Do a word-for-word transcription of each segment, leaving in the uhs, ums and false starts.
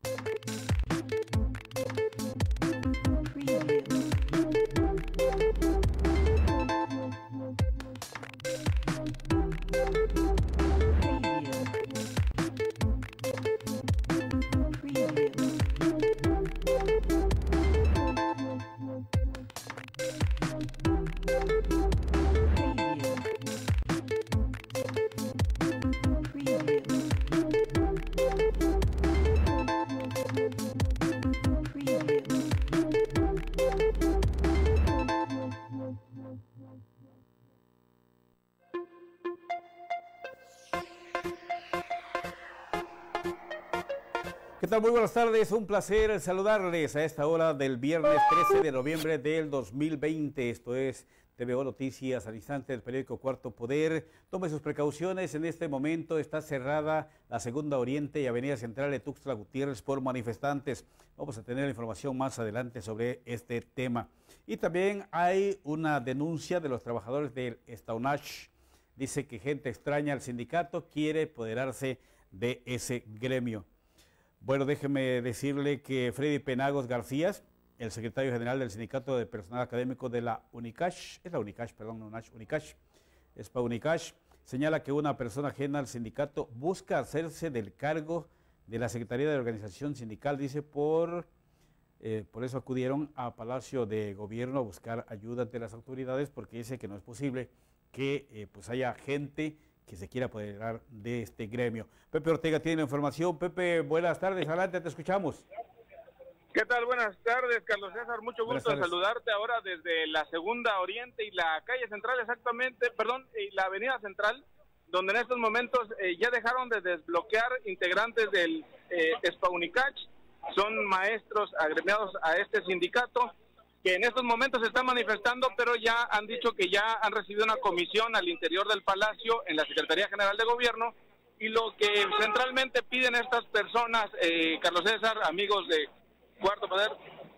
¿Qué tal? Muy buenas tardes, un placer saludarles a esta hora del viernes trece de noviembre del dos mil veinte. Esto es T V O Noticias al instante del periódico Cuarto Poder. Tome sus precauciones, en este momento está cerrada la Segunda Oriente y Avenida Central de Tuxtla Gutiérrez por manifestantes. Vamos a tener información más adelante sobre este tema. Y también hay una denuncia de los trabajadores del Staunach. Dice que gente extraña al sindicato quiere apoderarse de ese gremio. Bueno, déjeme decirle que Freddy Penagos García, el secretario general del Sindicato de Personal Académico de la UNICASH, es la UNICASH, perdón, no UNICASH, es para UNICASH, señala que una persona ajena al sindicato busca hacerse del cargo de la Secretaría de Organización Sindical, dice, por, eh, por eso acudieron a Palacio de Gobierno a buscar ayuda ante las autoridades, porque dice que no es posible que eh, pues haya gente que se quiera apoderar de este gremio. Pepe Ortega tiene la información. Pepe, buenas tardes, adelante, te escuchamos. ¿Qué tal? Buenas tardes, Carlos César, mucho gusto en saludarte ahora desde la Segunda Oriente y la calle Central exactamente, perdón, y la Avenida Central, donde en estos momentos eh, ya dejaron de desbloquear integrantes del eh, Spaunich, son maestros agremiados a este sindicato, que en estos momentos se están manifestando, pero ya han dicho que ya han recibido una comisión al interior del Palacio, en la Secretaría General de Gobierno, y lo que centralmente piden estas personas, eh, Carlos César, amigos de Cuarto Poder,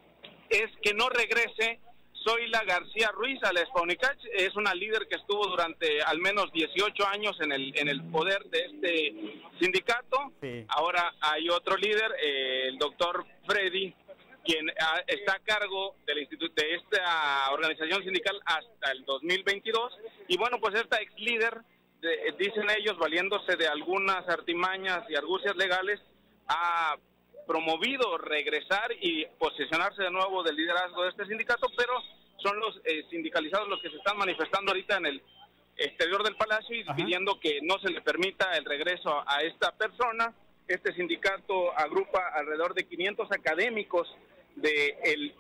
es que no regrese Zoila García Ruiz a la Spaunich. Es una líder que estuvo durante al menos dieciocho años en el, en el poder de este sindicato. Sí. Ahora hay otro líder, eh, el doctor Freddy, quien está a cargo del instituto de esta organización sindical hasta el dos mil veintidós, y bueno, pues esta ex líder, de, dicen ellos, valiéndose de algunas artimañas y argucias legales, ha promovido regresar y posicionarse de nuevo del liderazgo de este sindicato, pero son los eh, sindicalizados los que se están manifestando ahorita en el exterior del Palacio y Ajá. pidiendo que no se le permita el regreso a, a esta persona. Este sindicato agrupa alrededor de quinientos académicos de el,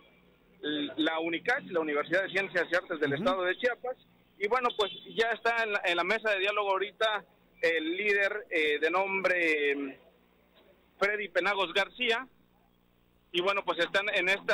la UNICASH, la Universidad de Ciencias y Artes del uh-huh. Estado de Chiapas, y bueno, pues ya está en la, en la mesa de diálogo ahorita el líder eh, de nombre eh, Freddy Penagos García, y bueno, pues están en esta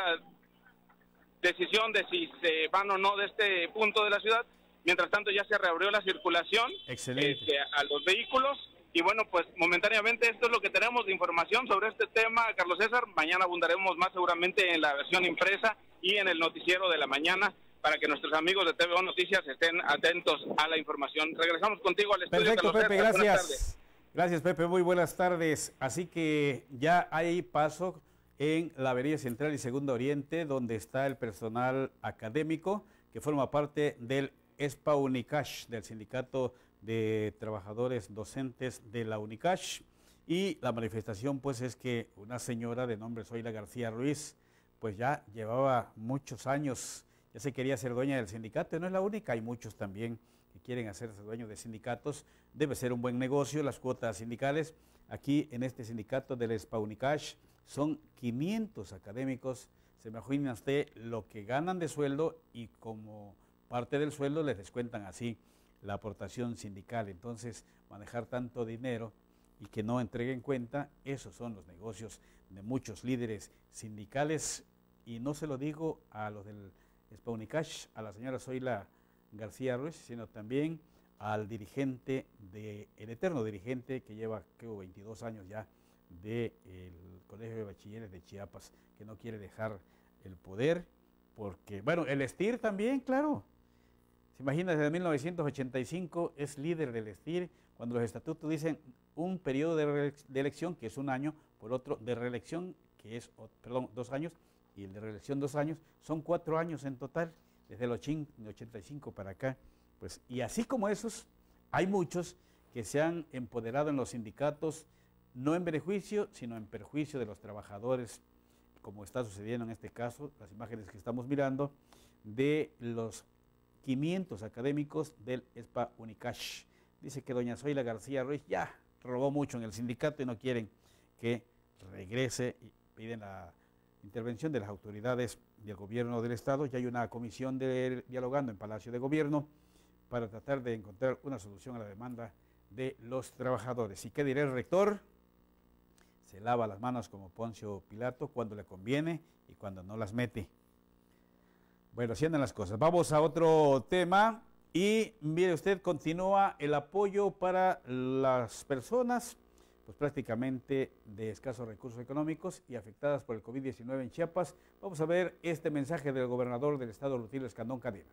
decisión de si se van o no de este punto de la ciudad. Mientras tanto ya se reabrió la circulación este, a los vehículos. Y bueno, pues momentáneamente esto es lo que tenemos de información sobre este tema, Carlos César. Mañana abundaremos más seguramente en la versión impresa y en el noticiero de la mañana para que nuestros amigos de T V O Noticias estén atentos a la información. Regresamos contigo al estudio. Perfecto, Carlos Pepe, César. gracias. Gracias, Pepe, muy buenas tardes. Así que ya hay paso en la Avenida Central y Segunda Oriente, donde está el personal académico que forma parte del Spaunich, del sindicato de trabajadores docentes de la UNICASH, y la manifestación pues es que una señora de nombre Zoila García Ruiz pues ya llevaba muchos años, ya se quería ser dueña del sindicato, y no es la única, hay muchos también que quieren hacerse dueños de sindicatos. Debe ser un buen negocio las cuotas sindicales. Aquí en este sindicato del Spaunich son quinientos académicos, se imagina usted lo que ganan de sueldo, y como parte del sueldo les descuentan así la aportación sindical. Entonces, manejar tanto dinero y que no entreguen cuenta, esos son los negocios de muchos líderes sindicales, y no se lo digo a los del Spaunich, a la señora Zoila García Ruiz, sino también al dirigente, de, el eterno dirigente que lleva, creo, veintidós años ya del Colegio de Bachilleres de Chiapas, que no quiere dejar el poder, porque, bueno, el STIR también, claro. Se imagina, desde mil novecientos ochenta y cinco es líder del STIR, cuando los estatutos dicen un periodo de, de elección, que es un año, por otro de reelección, que es, perdón, dos años, y el de reelección dos años, son cuatro años en total, desde el ochenta y cinco para acá. Pues, y así como esos, hay muchos que se han empoderado en los sindicatos, no en beneficio, sino en perjuicio de los trabajadores, como está sucediendo en este caso, las imágenes que estamos mirando, de los quinientos académicos del ESPA Unicash. Dice que doña Zoila García Ruiz ya robó mucho en el sindicato y no quieren que regrese, y piden la intervención de las autoridades del gobierno del estado. Ya hay una comisión de, dialogando en Palacio de Gobierno para tratar de encontrar una solución a la demanda de los trabajadores. ¿Y qué dirá el rector? Se lava las manos como Poncio Pilato cuando le conviene y cuando no las mete. Bueno, así andan las cosas. Vamos a otro tema y mire usted, continúa el apoyo para las personas pues prácticamente de escasos recursos económicos y afectadas por el COVID diecinueve en Chiapas. Vamos a ver este mensaje del gobernador del estado, Rutilio Escandón Cadenas.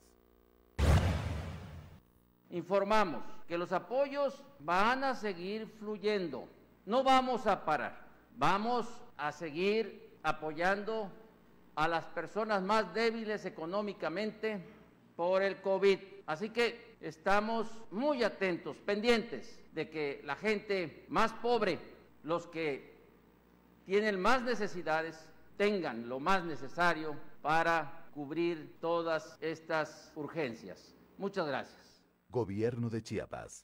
Informamos que los apoyos van a seguir fluyendo, no vamos a parar, vamos a seguir apoyando a las personas más débiles económicamente por el COVID. Así que estamos muy atentos, pendientes de que la gente más pobre, los que tienen más necesidades, tengan lo más necesario para cubrir todas estas urgencias. Muchas gracias. Gobierno de Chiapas.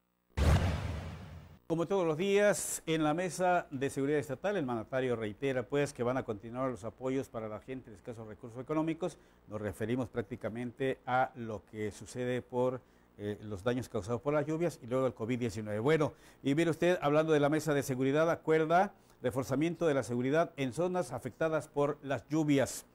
Como todos los días, en la Mesa de Seguridad Estatal, el mandatario reitera pues que van a continuar los apoyos para la gente de escasos recursos económicos. Nos referimos prácticamente a lo que sucede por eh, los daños causados por las lluvias y luego el COVID diecinueve. Bueno, y mire usted, hablando de la Mesa de Seguridad, acuerda reforzamiento de la seguridad en zonas afectadas por las lluvias.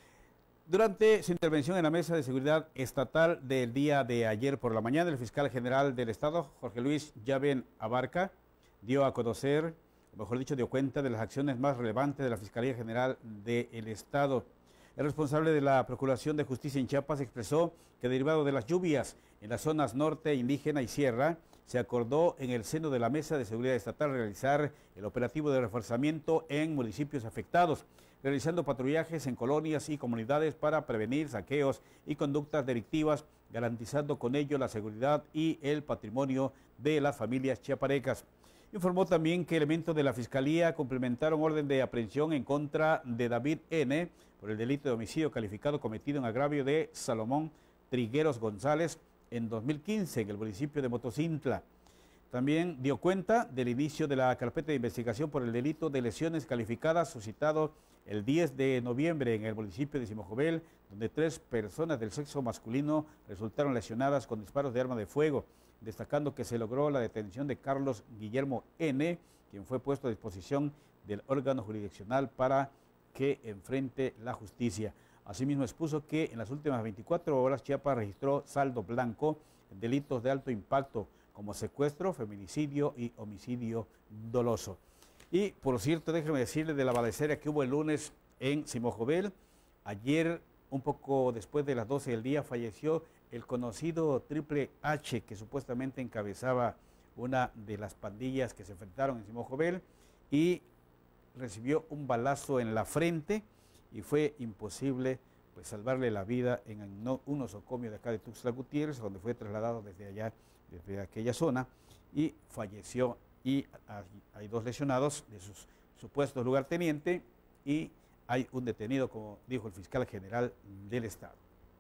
Durante su intervención en la Mesa de Seguridad Estatal del día de ayer por la mañana, el fiscal general del Estado, Jorge Luis Llaven Abarca, dio a conocer, o mejor dicho, dio cuenta de las acciones más relevantes de la Fiscalía General del Estado. El responsable de la Procuración de Justicia en Chiapas expresó que derivado de las lluvias en las zonas norte, indígena y sierra, se acordó en el seno de la Mesa de Seguridad Estatal realizar el operativo de reforzamiento en municipios afectados, realizando patrullajes en colonias y comunidades para prevenir saqueos y conductas delictivas, garantizando con ello la seguridad y el patrimonio de las familias chiaparecas. Informó también que elementos de la Fiscalía cumplimentaron orden de aprehensión en contra de David N. por el delito de homicidio calificado cometido en agravio de Salomón Trigueros González en dos mil quince en el municipio de Motocintla. También dio cuenta del inicio de la carpeta de investigación por el delito de lesiones calificadas suscitado el diez de noviembre en el municipio de Simojovel, donde tres personas del sexo masculino resultaron lesionadas con disparos de arma de fuego, destacando que se logró la detención de Carlos Guillermo N., quien fue puesto a disposición del órgano jurisdiccional para que enfrente la justicia. Asimismo expuso que en las últimas veinticuatro horas Chiapas registró saldo blanco en delitos de alto impacto como secuestro, feminicidio y homicidio doloso. Y, por cierto, déjeme decirle de la balacera que hubo el lunes en Simojovel. Ayer, un poco después de las doce del día, falleció el conocido Triple H, que supuestamente encabezaba una de las pandillas que se enfrentaron en Simojovel y recibió un balazo en la frente y fue imposible pues, salvarle la vida en un nosocomio de acá de Tuxtla Gutiérrez, donde fue trasladado desde allá, desde aquella zona, y falleció. Y hay dos lesionados de sus supuestos lugarteniente y hay un detenido, como dijo el fiscal general del Estado.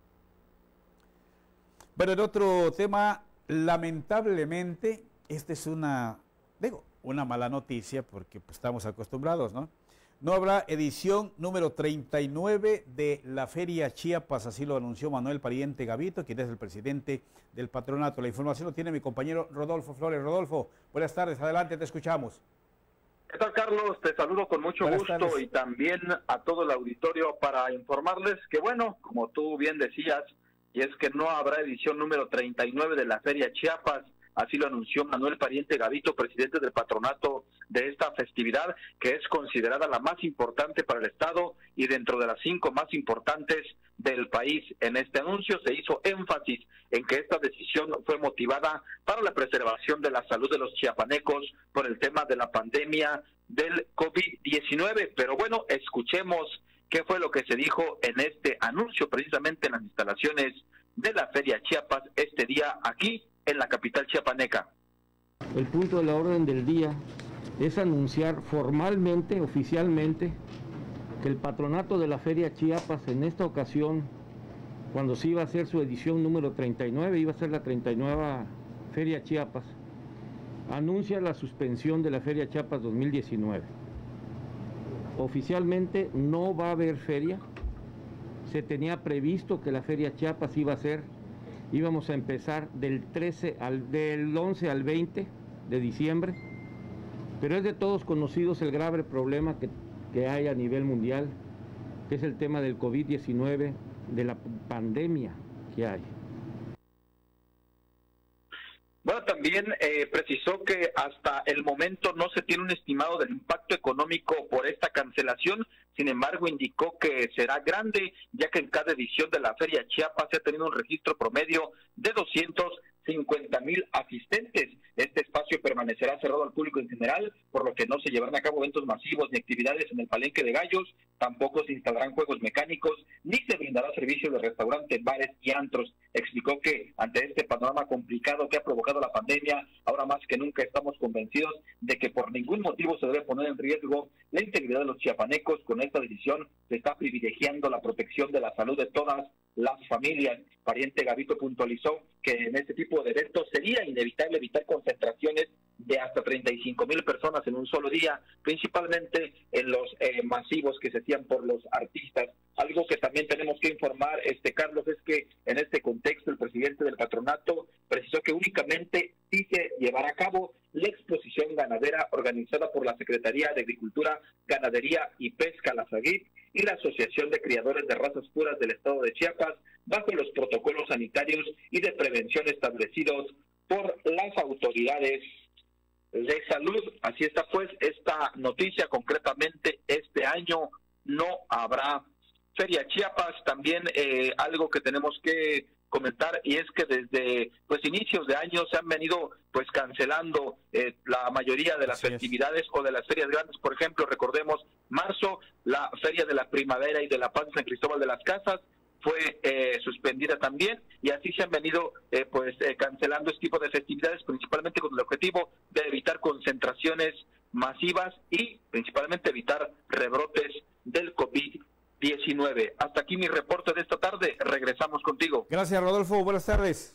Bueno, en otro tema, lamentablemente, esta es una, digo, una mala noticia porque pues, estamos acostumbrados, ¿no? No habrá edición número treinta y nueve de la Feria Chiapas, así lo anunció Manuel Pariente Gavito, quien es el presidente del patronato. La información lo tiene mi compañero Rodolfo Flores. Rodolfo, buenas tardes, adelante, te escuchamos. ¿Qué tal, Carlos? Te saludo con mucho buenas gusto tardes. Y también a todo el auditorio para informarles que, bueno, como tú bien decías, y es que no habrá edición número treinta y nueve de la Feria Chiapas. Así lo anunció Manuel Pariente Gavito, presidente del patronato de esta festividad, que es considerada la más importante para el Estado y dentro de las cinco más importantes del país. En este anuncio se hizo énfasis en que esta decisión fue motivada para la preservación de la salud de los chiapanecos por el tema de la pandemia del COVID diecinueve. Pero bueno, escuchemos qué fue lo que se dijo en este anuncio, precisamente en las instalaciones de la Feria Chiapas este día aquí en la capital chiapaneca. El punto de la orden del día es anunciar formalmente, oficialmente, que el patronato de la Feria Chiapas en esta ocasión, cuando se iba a hacer su edición número treinta y nueve, iba a ser la treinta y nueve Feria Chiapas, anuncia la suspensión de la Feria Chiapas dos mil diecinueve. Oficialmente no va a haber feria. Se tenía previsto que la Feria Chiapas iba a ser, íbamos a empezar del trece al, del once al veinte de diciembre, pero es de todos conocidos el grave problema que, que hay a nivel mundial, que es el tema del COVID diecinueve, de la pandemia que hay. Bueno, también eh, precisó que hasta el momento no se tiene un estimado del impacto económico por esta cancelación. Sin embargo, indicó que será grande, ya que en cada edición de la Feria Chiapas se ha tenido un registro promedio de doscientos cincuenta mil asistentes. Este espacio permanecerá cerrado al público en general, por lo que no se llevarán a cabo eventos masivos ni actividades en el Palenque de Gallos, tampoco se instalarán juegos mecánicos, ni se brindará servicio de restaurantes, bares y antros. Explicó que ante este panorama complicado que ha provocado la pandemia, ahora más que nunca estamos convencidos de que por ningún motivo se debe poner en riesgo la integridad de los chiapanecos. Con esta decisión se está privilegiando la protección de la salud de todas las familias. Pariente Gavito puntualizó que en este tipo de eventos sería inevitable evitar concentraciones de hasta treinta y cinco mil personas en un solo día, principalmente en los eh, masivos que se hacían por los artistas. Algo que también tenemos que informar, este Carlos, es que en este contexto el presidente del patronato precisó que únicamente sí se llevará a cabo la exposición ganadera organizada por la Secretaría de Agricultura, Ganadería y Pesca, la SAGIP, y la Asociación de Criadores de Razas Puras del Estado de Chiapas, bajo los protocolos sanitarios y de prevención establecidos por las autoridades de salud. Así está pues esta noticia. Concretamente, este año no habrá Feria Chiapas. También eh, algo que tenemos que comentar, y es que desde pues inicios de año se han venido pues cancelando eh, la mayoría de las Así festividades es. o de las ferias grandes. Por ejemplo, recordemos marzo, la Feria de la Primavera y de la Paz de San Cristóbal de las Casas fue eh, suspendida también, y así se han venido eh, pues eh, cancelando este tipo de festividades, principalmente con el objetivo de evitar concentraciones masivas y principalmente evitar rebrotes del COVID diecinueve. Hasta aquí mi reporte de esta tarde. Regresamos contigo. Gracias, Rodolfo. Buenas tardes.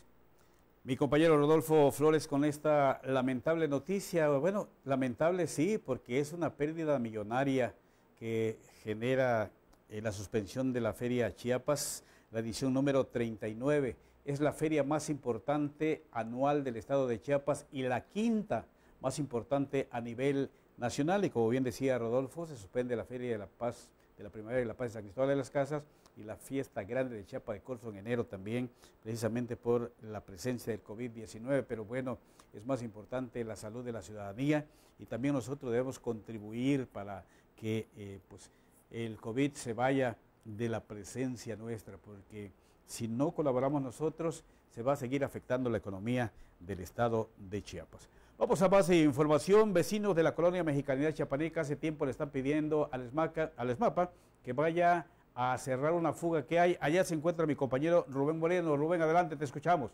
Mi compañero Rodolfo Flores con esta lamentable noticia. Bueno, lamentable sí, porque es una pérdida millonaria que genera eh, la suspensión de la Feria Chiapas, la edición número treinta y nueve. Es la feria más importante anual del estado de Chiapas y la quinta más importante a nivel nacional. Y como bien decía Rodolfo, se suspende la Feria de la Paz de la Primavera y la Paz de San Cristóbal de las Casas y la fiesta grande de Chiapa de Corzo en enero también, precisamente por la presencia del COVID diecinueve. Pero bueno, es más importante la salud de la ciudadanía, y también nosotros debemos contribuir para que eh, pues el COVID se vaya de la presencia nuestra, porque si no colaboramos nosotros, se va a seguir afectando la economía del estado de Chiapas. Vamos a más información. Vecinos de la colonia Mexicanidad Chiapaneca hace tiempo le están pidiendo al ESMACA, al ESMAPA que vaya a cerrar una fuga que hay. Allá se encuentra mi compañero Rubén Moreno. Rubén, adelante, te escuchamos.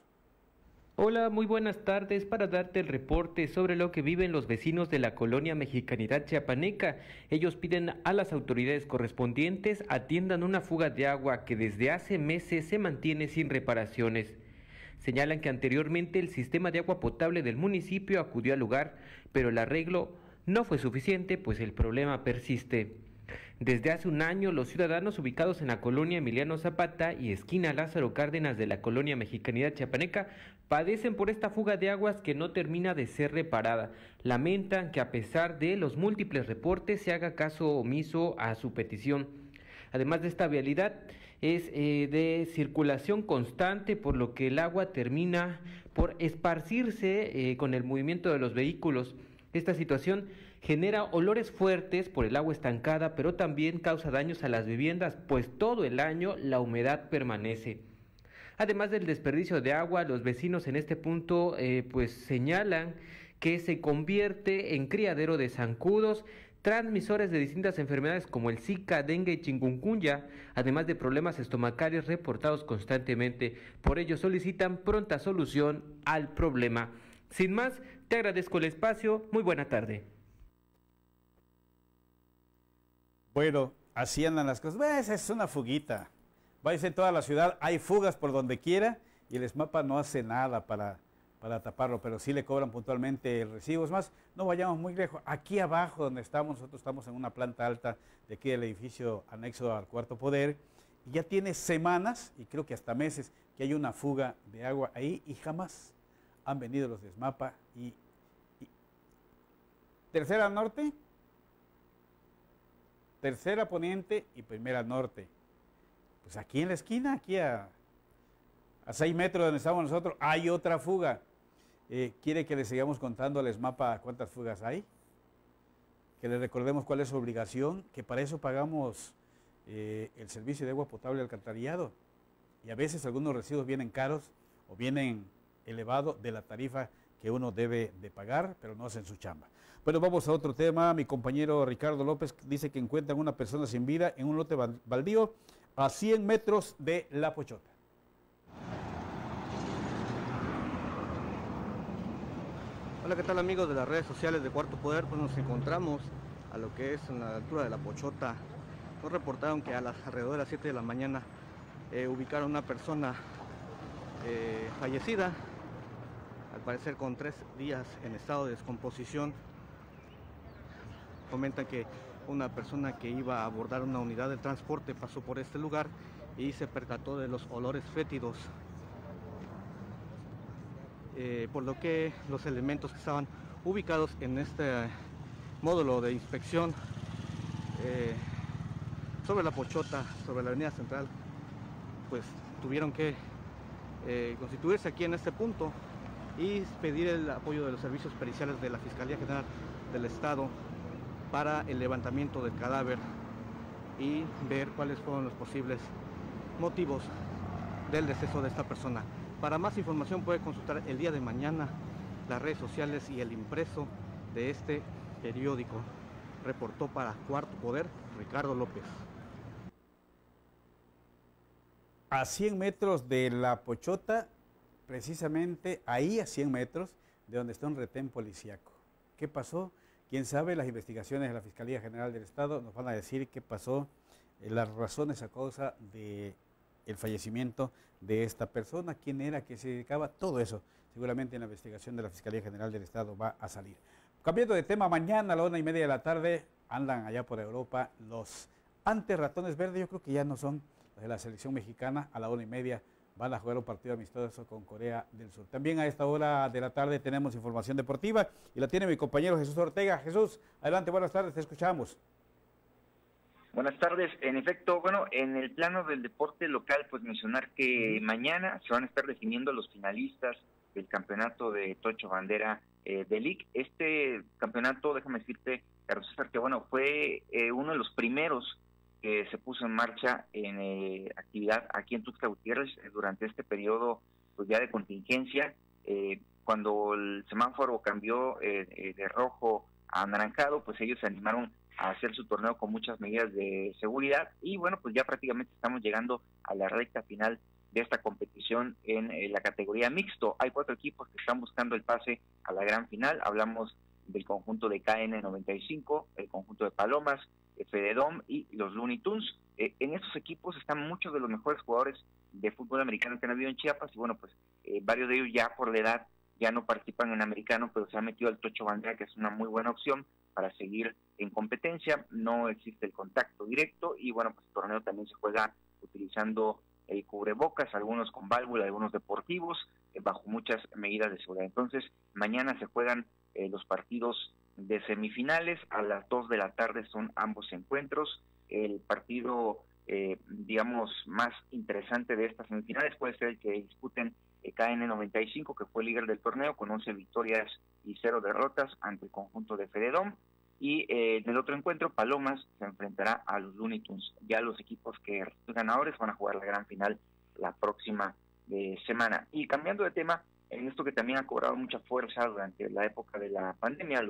Hola, muy buenas tardes para darte el reporte sobre lo que viven los vecinos de la colonia Mexicanidad Chiapaneca. Ellos piden a las autoridades correspondientes atiendan una fuga de agua que desde hace meses se mantiene sin reparaciones. Señalan que anteriormente el sistema de agua potable del municipio acudió al lugar, pero el arreglo no fue suficiente, pues el problema persiste. Desde hace un año, los ciudadanos ubicados en la colonia Emiliano Zapata y esquina Lázaro Cárdenas de la colonia Mexicanidad Chiapaneca padecen por esta fuga de aguas que no termina de ser reparada. Lamentan que a pesar de los múltiples reportes se haga caso omiso a su petición. Además de esta vialidad, es eh, de circulación constante, por lo que el agua termina por esparcirse eh, con el movimiento de los vehículos. Esta situación genera olores fuertes por el agua estancada, pero también causa daños a las viviendas, pues todo el año la humedad permanece. Además del desperdicio de agua, los vecinos en este punto eh, pues señalan que se convierte en criadero de zancudos, transmisores de distintas enfermedades como el Zika, dengue y chikungunya, además de problemas estomacales reportados constantemente. Por ello solicitan pronta solución al problema. Sin más, te agradezco el espacio. Muy buena tarde. Bueno, así andan las cosas. Pues es una fuguita. Váyase en toda la ciudad, hay fugas por donde quiera y el ESMAPA no hace nada para, para taparlo, pero sí le cobran puntualmente el recibo. Es más, no vayamos muy lejos. Aquí abajo donde estamos, nosotros estamos en una planta alta de aquí del edificio anexo al Cuarto Poder, y ya tiene semanas, y creo que hasta meses, que hay una fuga de agua ahí y jamás han venido los de ESMAPA. Y, y Tercera Norte, Tercera Poniente y Primera Norte. Pues aquí en la esquina, aquí a, a seis metros de donde estamos nosotros, hay otra fuga. Eh, ¿Quiere que le sigamos contando al ESMAPA cuántas fugas hay? Que le recordemos cuál es su obligación, que para eso pagamos eh, el servicio de agua potable y alcantarillado. Y a veces algunos residuos vienen caros o vienen elevados de la tarifa que uno debe de pagar, pero no hacen su chamba. Bueno, vamos a otro tema. Mi compañero Ricardo López dice que encuentran una persona sin vida en un lote baldío a cien metros de La Pochota. Hola, ¿qué tal amigos de las redes sociales de Cuarto Poder? Pues nos encontramos a lo que es en la altura de La Pochota. Nos reportaron que a las alrededor de las siete de la mañana eh, ubicaron una persona eh, fallecida, al parecer con tres días en estado de descomposición. Comentan que una persona que iba a abordar una unidad de transporte pasó por este lugar y se percató de los olores fétidos, eh, por lo que los elementos que estaban ubicados en este módulo de inspección eh, sobre La Pochota, sobre la avenida central, pues tuvieron que eh, constituirse aquí en este punto y pedir el apoyo de los servicios periciales de la Fiscalía General del Estado para el levantamiento del cadáver y ver cuáles fueron los posibles motivos del deceso de esta persona. Para más información puede consultar el día de mañana las redes sociales y el impreso de este periódico. Reportó para Cuarto Poder Ricardo López. A cien metros de La Pochota, precisamente ahí a cien metros de donde está un retén policíaco. ¿Qué pasó? Quién sabe, las investigaciones de la Fiscalía General del Estado nos van a decir qué pasó, eh, las razones a causa del fallecimiento de esta persona, quién era, qué se dedicaba, todo eso seguramente en la investigación de la Fiscalía General del Estado va a salir. Cambiando de tema, mañana a la una y media de la tarde andan allá por Europa los antes ratones verdes, yo creo que ya no son los de la selección mexicana, a la una y media van a jugar un partido amistoso con Corea del Sur. También a esta hora de la tarde tenemos información deportiva y la tiene mi compañero Jesús Ortega. Jesús, adelante, buenas tardes, te escuchamos. Buenas tardes. En efecto, bueno, en el plano del deporte local, pues mencionar que mañana se van a estar definiendo los finalistas del campeonato de Tocho Bandera eh, de League. Este campeonato, déjame decirte, Carlos César, que bueno, fue eh, uno de los primeros que se puso en marcha en eh, actividad aquí en Tuxtla Gutiérrez eh, durante este periodo pues ya de contingencia, eh, cuando el semáforo cambió eh, eh, de rojo a anaranjado, pues ellos se animaron a hacer su torneo con muchas medidas de seguridad y bueno, pues ya prácticamente estamos llegando a la recta final de esta competición en eh, la categoría mixto. Hay cuatro equipos que están buscando el pase a la gran final. Hablamos del conjunto de K N noventa y cinco, el conjunto de Palomas, Fededom y los Looney Tunes. Eh, en estos equipos están muchos de los mejores jugadores de fútbol americano que han habido en Chiapas y bueno, pues eh, varios de ellos ya por la edad ya no participan en americano, pero se ha metido al Tocho Bandera, que es una muy buena opción para seguir en competencia. No existe el contacto directo y bueno, pues el torneo también se juega utilizando el cubrebocas, algunos con válvula, algunos deportivos, eh, bajo muchas medidas de seguridad. Entonces, mañana se juegan eh, los partidos de semifinales, a las dos de la tarde son ambos encuentros. El partido, eh, digamos, más interesante de estas semifinales puede ser el que disputen eh, K N noventa y cinco, que fue líder del torneo, con once victorias y cero derrotas ante el conjunto de Fededom. Y eh, en el otro encuentro, Palomas se enfrentará a los Looney Tunes. Ya los equipos que resulten ganadores van a jugar la gran final la próxima eh, semana. Y cambiando de tema, en esto que también ha cobrado mucha fuerza durante la época de la pandemia, los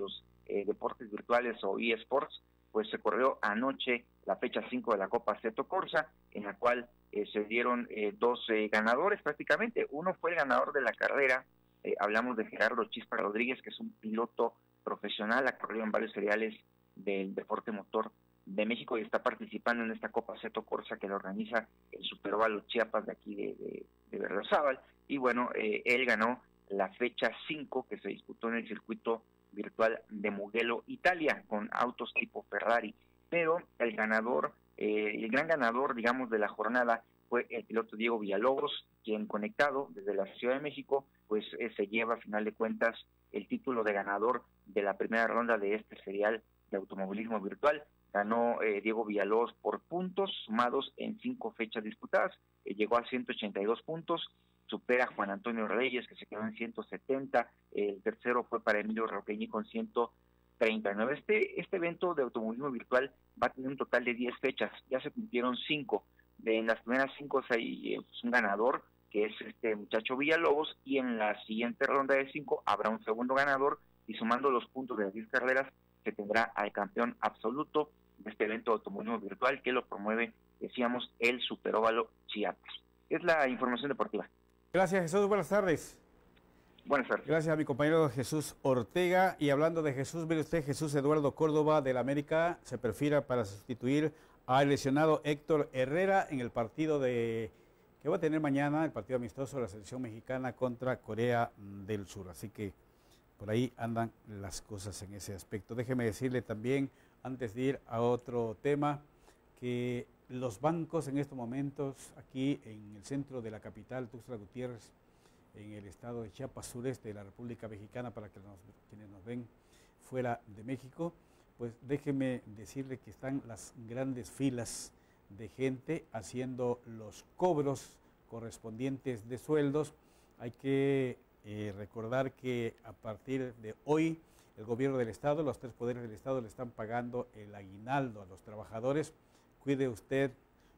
eh, deportes virtuales o eSports, pues se corrió anoche la fecha cinco de la Copa Assetto Corsa, en la cual eh, se dieron eh, dos eh, ganadores prácticamente. Uno fue el ganador de la carrera, eh, hablamos de Gerardo Chispa Rodríguez, que es un piloto profesional, ha corrido en varios seriales del deporte motor de México y está participando en esta Copa Assetto Corsa que lo organiza el Superóvalo Chiapas de aquí de, de, de Berriozábal. Y bueno, eh, él ganó la fecha cinco que se disputó en el circuito virtual de Mugello, Italia, con autos tipo Ferrari. Pero el ganador, eh, el gran ganador, digamos, de la jornada fue el piloto Diego Villalobos, quien conectado desde la Ciudad de México, pues eh, se lleva a final de cuentas el título de ganador de la primera ronda de este serial de automovilismo virtual. Ganó eh, Diego Villalobos por puntos sumados en cinco fechas disputadas, eh, llegó a ciento ochenta y dos puntos, supera a Juan Antonio Reyes, que se quedó en ciento setenta, el tercero fue para Emilio Roqueñi con ciento treinta y nueve. Este, este evento de automovilismo virtual va a tener un total de diez fechas, ya se cumplieron cinco. De, en las primeras cinco hay eh, pues, un ganador, que es este muchacho Villalobos, y en la siguiente ronda de cinco habrá un segundo ganador, y sumando los puntos de las diez carreras, se tendrá al campeón absoluto de este evento de automovilismo virtual que lo promueve, decíamos, el Superóvalo Chiapas. Es la información deportiva. Gracias, Jesús. Buenas tardes. Buenas tardes. Gracias a mi compañero Jesús Ortega. Y hablando de Jesús, mire usted, Jesús Eduardo Córdoba del América se perfila para sustituir al lesionado Héctor Herrera en el partido de que va a tener mañana, el partido amistoso de la selección mexicana contra Corea del Sur. Así que por ahí andan las cosas en ese aspecto. Déjeme decirle también, antes de ir a otro tema, que los bancos en estos momentos, aquí en el centro de la capital, Tuxtla Gutiérrez, en el estado de Chiapas, sureste de la República Mexicana, para que nos, quienes nos ven fuera de México, pues déjeme decirle que están las grandes filas de gente haciendo los cobros correspondientes de sueldos. Hay que eh, recordar que a partir de hoy el gobierno del estado, los tres poderes del estado le están pagando el aguinaldo a los trabajadores. Cuide usted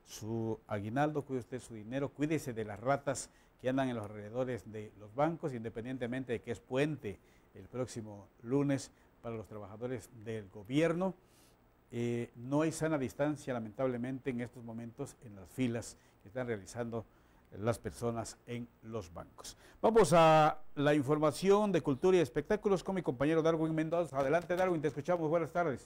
su aguinaldo, cuide usted su dinero, cuídese de las ratas que andan en los alrededores de los bancos, independientemente de que es puente el próximo lunes para los trabajadores del gobierno. Eh, no hay sana distancia, lamentablemente, en estos momentos en las filas que están realizando las personas en los bancos. Vamos a la información de cultura y espectáculos con mi compañero Darwin Mendoza. Adelante, Darwin, te escuchamos. Buenas tardes.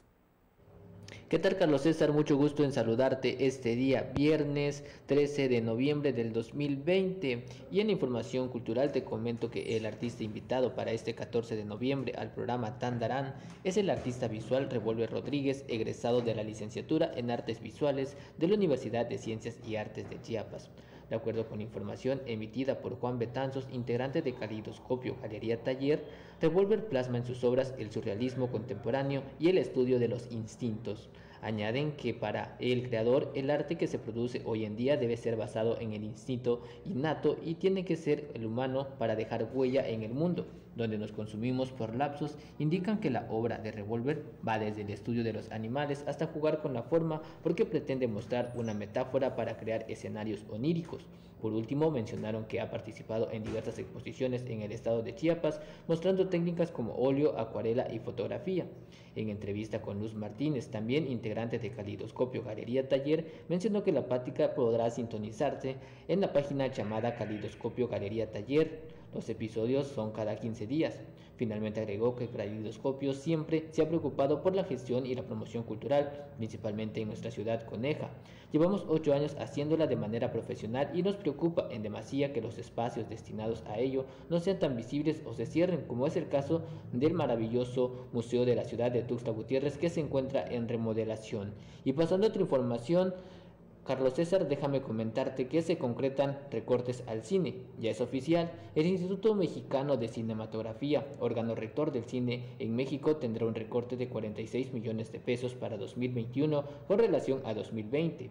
¿Qué tal, Carlos César? Mucho gusto en saludarte este día, viernes trece de noviembre del dos mil veinte. Y en información cultural te comento que el artista invitado para este catorce de noviembre al programa Tandarán es el artista visual Revolver Rodríguez, egresado de la licenciatura en Artes Visuales de la Universidad de Ciencias y Artes de Chiapas. De acuerdo con información emitida por Juan Betanzos, integrante de Calidoscopio Galería Taller, Revolver plasma en sus obras el surrealismo contemporáneo y el estudio de los instintos. Añaden que para el creador el arte que se produce hoy en día debe ser basado en el instinto innato y tiene que ser el humano para dejar huella en el mundo, donde nos consumimos por lapsos. Indican que la obra de Revolver va desde el estudio de los animales hasta jugar con la forma, porque pretende mostrar una metáfora para crear escenarios oníricos. Por último, mencionaron que ha participado en diversas exposiciones en el estado de Chiapas, mostrando técnicas como óleo, acuarela y fotografía. En entrevista con Luz Martínez, también integrante de Calidoscopio Galería Taller, mencionó que la práctica podrá sintonizarse en la página llamada Calidoscopio Galería Taller. Los episodios son cada quince días. Finalmente agregó que Calidoscopio siempre se ha preocupado por la gestión y la promoción cultural, principalmente en nuestra ciudad Coneja. Llevamos ocho años haciéndola de manera profesional y nos preocupa en demasía que los espacios destinados a ello no sean tan visibles o se cierren, como es el caso del maravilloso Museo de la Ciudad de Tuxtla Gutiérrez, que se encuentra en remodelación. Y pasando a otra información, Carlos César, déjame comentarte que se concretan recortes al cine. Ya es oficial, el Instituto Mexicano de Cinematografía, órgano rector del cine en México, tendrá un recorte de cuarenta y seis millones de pesos para dos mil veintiuno con relación a dos mil veinte.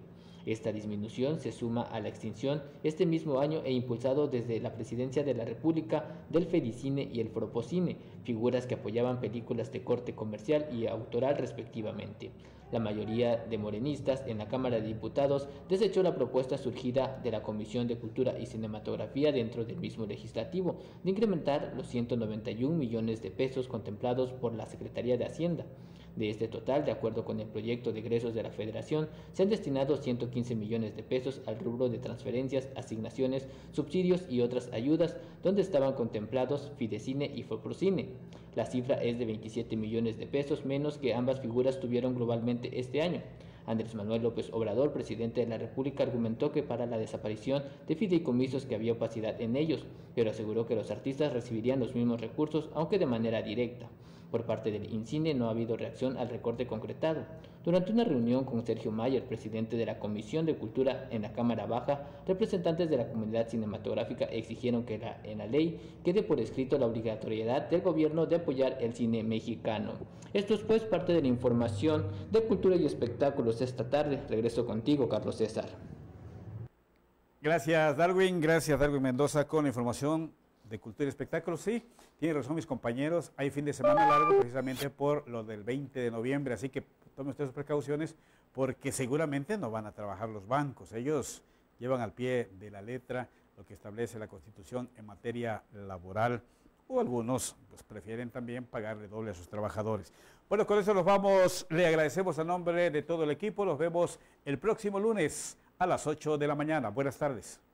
Esta disminución se suma a la extinción este mismo año e impulsado desde la Presidencia de la República del Fedicine y el Fropocine, figuras que apoyaban películas de corte comercial y autoral respectivamente. La mayoría de morenistas en la Cámara de Diputados desechó la propuesta surgida de la Comisión de Cultura y Cinematografía dentro del mismo legislativo de incrementar los ciento noventa y un millones de pesos contemplados por la Secretaría de Hacienda. De este total, de acuerdo con el proyecto de egresos de la Federación, se han destinado ciento quince millones de pesos al rubro de transferencias, asignaciones, subsidios y otras ayudas, donde estaban contemplados Fidecine y Foprocine. La cifra es de veintisiete millones de pesos menos que ambas figuras tuvieron globalmente este año. Andrés Manuel López Obrador, presidente de la República, argumentó que para la desaparición de fideicomisos que había opacidad en ellos, pero aseguró que los artistas recibirían los mismos recursos, aunque de manera directa. Por parte del INCINE no ha habido reacción al recorte concretado. Durante una reunión con Sergio Mayer, presidente de la Comisión de Cultura en la Cámara Baja, representantes de la comunidad cinematográfica exigieron que la, en la ley quede por escrito la obligatoriedad del gobierno de apoyar el cine mexicano. Esto es pues parte de la información de cultura y espectáculos esta tarde. Regreso contigo, Carlos César. Gracias, Darwin. Gracias, Darwin Mendoza, con la información de cultura y espectáculos. Sí, tiene razón mis compañeros, hay fin de semana largo precisamente por lo del veinte de noviembre, así que tomen ustedes sus precauciones porque seguramente no van a trabajar los bancos. Ellos llevan al pie de la letra lo que establece la Constitución en materia laboral, o algunos pues, prefieren también pagarle doble a sus trabajadores. Bueno, con eso nos vamos, le agradecemos a nombre de todo el equipo, los vemos el próximo lunes a las ocho de la mañana. Buenas tardes.